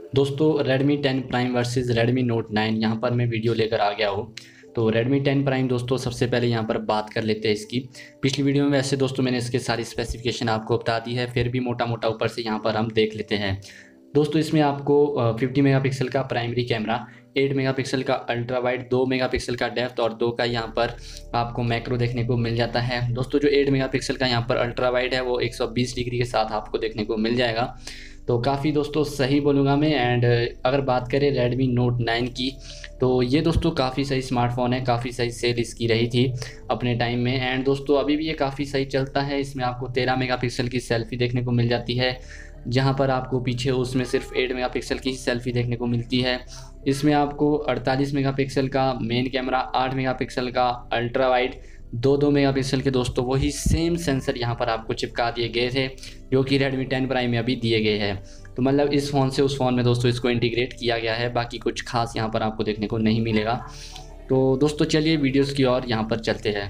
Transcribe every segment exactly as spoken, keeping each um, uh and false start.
दोस्तों Redmi ten Prime versus Redmi Note nine यहाँ पर मैं वीडियो लेकर आ गया हूँ। तो Redmi टेन Prime दोस्तों सबसे पहले यहाँ पर बात कर लेते हैं इसकी। पिछली वीडियो में वैसे दोस्तों मैंने इसके सारी स्पेसिफिकेशन आपको बता दी है, फिर भी मोटा मोटा ऊपर से यहाँ पर हम देख लेते हैं। दोस्तों इसमें आपको फिफ्टी मेगापिक्सल का प्राइमरी कैमरा, एट मेगापिक्सल का अल्ट्रा वाइड, टू मेगापिक्सल का डेप्थ और दो का यहाँ पर आपको मैक्रो देखने को मिल जाता है। दोस्तों जो एट मेगापिक्सल का यहाँ पर अल्ट्रा वाइड है वो वन ट्वेंटी डिग्री के साथ आपको देखने को मिल जाएगा। तो काफ़ी दोस्तों सही बोलूँगा मैं। एंड अगर बात करें Redmi Note नाइन की, तो ये दोस्तों काफ़ी सही स्मार्टफोन है, काफ़ी सही सेल इसकी रही थी अपने टाइम में। एंड दोस्तों अभी भी ये काफ़ी सही चलता है। इसमें आपको तेरह मेगापिक्सल की सेल्फ़ी देखने को मिल जाती है, जहाँ पर आपको पीछे उसमें सिर्फ एट मेगापिक्सल की ही सेल्फ़ी देखने को मिलती है। इसमें आपको अड़तालीस मेगापिक्सल का मेन कैमरा, आठ मेगापिक्सल का अल्ट्रा वाइड, दो दो मेगापिक्सल के दोस्तों वही सेम सेंसर यहाँ पर आपको चिपका दिए गए थे जो कि Redmi टेन Prime में अभी दिए गए हैं। तो मतलब इस फ़ोन से उस फ़ोन में दोस्तों इसको इंटीग्रेट किया गया है, बाकी कुछ खास यहाँ पर आपको देखने को नहीं मिलेगा। तो दोस्तों चलिए वीडियोज़ की ओर यहाँ पर चलते हैं।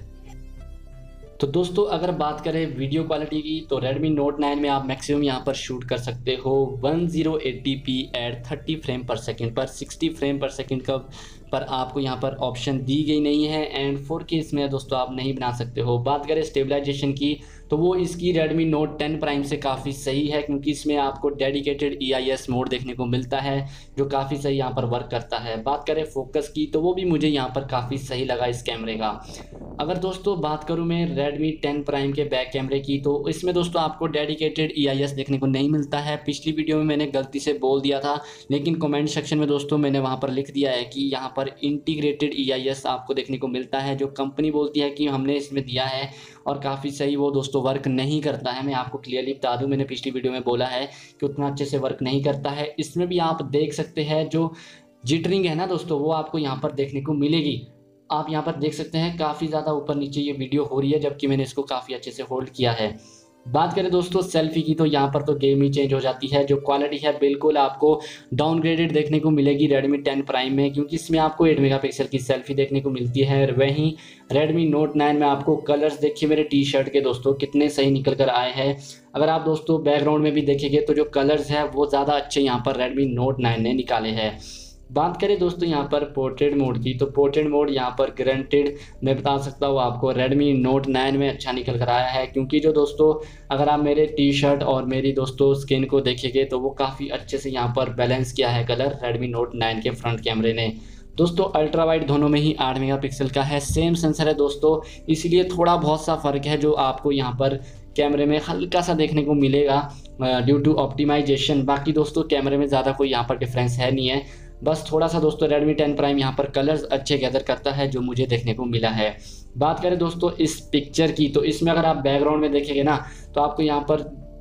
तो दोस्तों अगर बात करें वीडियो क्वालिटी की, तो Redmi Note नाइन में आप मैक्सिमम यहाँ पर शूट कर सकते हो one thousand eighty P at thirty frame per second पर। सिक्सटी फ्रेम पर सेकंड का पर आपको यहाँ पर ऑप्शन दी गई नहीं है। एंड फोर के इसमें दोस्तों आप नहीं बना सकते हो। बात करें स्टेबलाइजेशन की, तो वो इसकी Redmi Note टेन Prime से काफ़ी सही है, क्योंकि इसमें आपको dedicated E I S mode देखने को मिलता है जो काफ़ी सही यहाँ पर वर्क करता है। बात करें फोकस की, तो वो भी मुझे यहाँ पर काफ़ी सही लगा इस कैमरे का। अगर दोस्तों बात करूँ मैं Redmi टेन Prime के बैक कैमरे की, तो इसमें दोस्तों आपको डेडिकेटेड ई आई एस देखने को नहीं मिलता है। पिछली वीडियो में मैंने गलती से बोल दिया था, लेकिन कमेंट सेक्शन में दोस्तों मैंने वहाँ पर लिख दिया है कि यहाँ पर इंटीग्रेटेड ई आई एस आपको देखने को मिलता है, जो कंपनी बोलती है कि हमने इसमें दिया है और काफ़ी सही वो दोस्तों वर्क नहीं करता है। मैं आपको क्लियरली बता दूं, मैंने पिछली वीडियो में बोला है कि उतना अच्छे से वर्क नहीं करता है। इसमें भी आप देख सकते हैं जो जिटरिंग है ना दोस्तों, वो आपको यहाँ पर देखने को मिलेगी। आप यहाँ पर देख सकते हैं काफ़ी ज़्यादा ऊपर नीचे ये वीडियो हो रही है, जबकि मैंने इसको काफ़ी अच्छे से होल्ड किया है। बात करें दोस्तों सेल्फी की, तो यहाँ पर तो गेम ही चेंज हो जाती है। जो क्वालिटी है बिल्कुल आपको डाउनग्रेडेड देखने को मिलेगी Redmi टेन Prime में, क्योंकि इसमें आपको एट मेगापिक्सल की सेल्फी देखने को मिलती है। वहीं Redmi Note नाइन में आपको कलर्स देखिए मेरे टी शर्ट के दोस्तों कितने सही निकल कर आए हैं। अगर आप दोस्तों बैकग्राउंड में भी देखेंगे तो जो कलर्स है वो ज़्यादा अच्छे यहाँ पर Redmi Note नाइन ने निकाले हैं। बात करें दोस्तों यहाँ पर पोर्ट्रेट मोड की, तो पोर्ट्रेट मोड यहाँ पर ग्रंटेड मैं बता सकता हूँ आपको Redmi Note नाइन में अच्छा निकल कर आया है, क्योंकि जो दोस्तों अगर आप मेरे टी शर्ट और मेरी दोस्तों स्किन को देखेंगे तो वो काफ़ी अच्छे से यहाँ पर बैलेंस किया है कलर Redmi Note नाइन के फ्रंट कैमरे ने। दोस्तों अल्ट्रा वाइड दोनों में ही आठ मेगापिक्सल का है, सेम सेंसर है दोस्तों, इसलिए थोड़ा बहुत सा फ़र्क है जो आपको यहाँ पर कैमरे में हल्का सा देखने को मिलेगा ड्यू टू ऑप्टिमाइजेशन। बाकी दोस्तों कैमरे में ज़्यादा कोई यहाँ पर डिफरेंस है नहीं है, बस थोड़ा सा दोस्तों Redmi टेन Prime यहाँ पर कलर्स अच्छे गैदर करता है जो मुझे देखने को मिला है। बात करें दोस्तों इस पिक्चर की, तो इसमें अगर आप बैकग्राउंड में देखेंगे ना, तो आपको यहाँ पर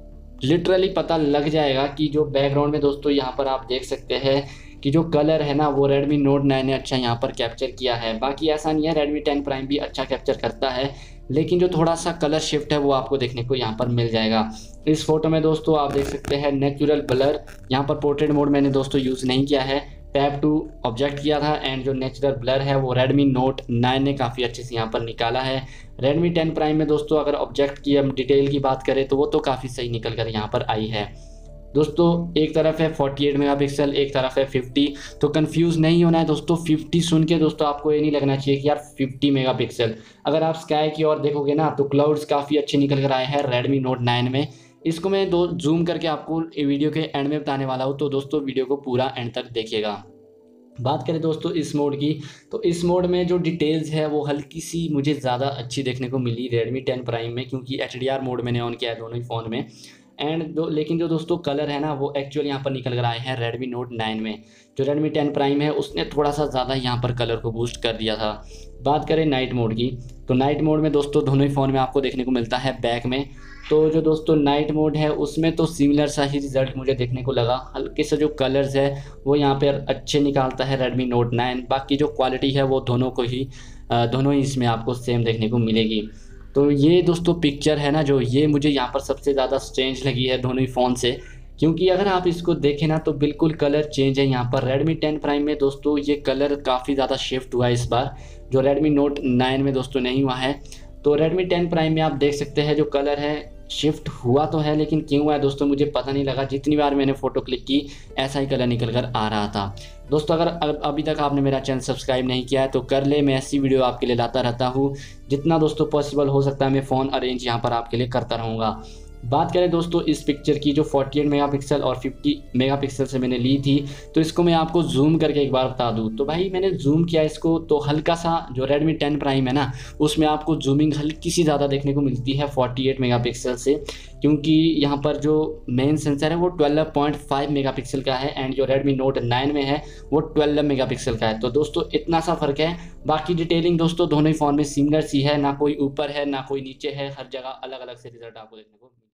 लिटरली पता लग जाएगा कि जो बैकग्राउंड में दोस्तों यहाँ पर आप देख सकते हैं कि जो कलर है ना वो Redmi Note नाइन ने अच्छा यहाँ पर कैप्चर किया है। बाकी ऐसा नहीं है, Redmi टेन Prime भी अच्छा कैप्चर करता है, लेकिन जो थोड़ा सा कलर शिफ्ट है वो आपको देखने को यहाँ पर मिल जाएगा। इस फोटो में दोस्तों आप देख सकते हैं नेचुरल ब्लर, यहाँ पर पोर्ट्रेट मोड मैंने दोस्तों यूज़ नहीं किया है, टैप टू ऑब्जेक्ट किया था। एंड जो नेचुरल ब्लर है वो Redmi Note नाइन ने काफ़ी अच्छे से यहाँ पर निकाला है। Redmi टेन Prime में दोस्तों अगर ऑब्जेक्ट की हम डिटेल की बात करें तो वो तो काफ़ी सही निकल कर यहाँ पर आई है। दोस्तों एक तरफ है फोर्टी एट मेगापिक्सल, एक तरफ है फिफ्टी, तो कंफ्यूज नहीं होना है दोस्तों। फिफ्टी सुन के दोस्तों आपको ये नहीं लगना चाहिए कि यार फिफ्टी मेगापिक्सल। अगर आप स्काई की ओर देखोगे ना तो क्लाउड्स काफ़ी अच्छे निकल कर आए हैं Redmi Note नाइन में। इसको मैं दो जूम करके आपको वीडियो के एंड में बताने वाला हूँ, तो दोस्तों वीडियो को पूरा एंड तक देखिएगा। बात करें दोस्तों इस मोड की, तो इस मोड में जो डिटेल्स है वो हल्की सी मुझे ज़्यादा अच्छी देखने को मिली Redmi टेन Prime में, क्योंकि एच डी आर मोड मैंने ऑन किया है दोनों ही फ़ोन में। एंड दो लेकिन जो दोस्तों कलर है ना वो एक्चुअल यहाँ पर निकल कर आए हैं Redmi Note नाइन में। जो Redmi टेन Prime है उसने थोड़ा सा ज़्यादा यहाँ पर कलर को बूस्ट कर दिया था। बात करें नाइट मोड की, तो नाइट मोड में दोस्तों दोनों ही फ़ोन में आपको देखने को मिलता है बैक में। तो जो दोस्तों नाइट मोड है उसमें तो सिमिलर सा ही रिज़ल्ट मुझे देखने को लगा। हल्के से जो कलर्स है वो यहाँ पर अच्छे निकालता है Redmi Note नाइन। बाकी जो क्वालिटी है वो दोनों को ही दोनों ही इसमें आपको सेम देखने को मिलेगी। तो ये दोस्तों पिक्चर है ना, जो ये मुझे यहाँ पर सबसे ज़्यादा स्ट्रेंज लगी है दोनों ही फ़ोन से, क्योंकि अगर आप इसको देखें ना तो बिल्कुल कलर चेंज है। यहाँ पर Redmi टेन Prime में दोस्तों ये कलर काफ़ी ज़्यादा शिफ्ट हुआ है इस बार, जो Redmi Note नाइन में दोस्तों नहीं हुआ है। तो Redmi टेन Prime में आप देख सकते हैं जो कलर है शिफ्ट हुआ तो है, लेकिन क्यों हुआ है दोस्तों मुझे पता नहीं लगा। जितनी बार मैंने फ़ोटो क्लिक की ऐसा ही कलर निकल कर आ रहा था। दोस्तों अगर अभी तक आपने मेरा चैनल सब्सक्राइब नहीं किया है तो कर ले, मैं ऐसी वीडियो आपके लिए लाता रहता हूँ। जितना दोस्तों पॉसिबल हो सकता है मैं फ़ोन अरेंज यहाँ पर आपके लिए करता रहूँगा। बात करें दोस्तों इस पिक्चर की जो अड़तालीस मेगापिक्सल और पचास मेगापिक्सल से मैंने ली थी, तो इसको मैं आपको जूम करके एक बार बता दूं। तो भाई मैंने जूम किया इसको तो हल्का सा जो Redmi टेन प्राइम है ना, उसमें आपको जूमिंग हल्की सी ज़्यादा देखने को मिलती है अड़तालीस मेगापिक्सल से, क्योंकि यहाँ पर जो मेन सेंसर है वो बारह पॉइंट पाँच मेगापिक्सल का है एंड जो Redmi Note नाइन में है वो बारह मेगापिक्सल का है। तो दोस्तों इतना सा फ़र्क है। बाकी डिटेलिंग दोस्तों दोनों ही फ़ोन में सिमिलर सी है, ना कोई ऊपर है ना कोई नीचे है, हर जगह अलग अलग से रिजल्ट आपको देखने को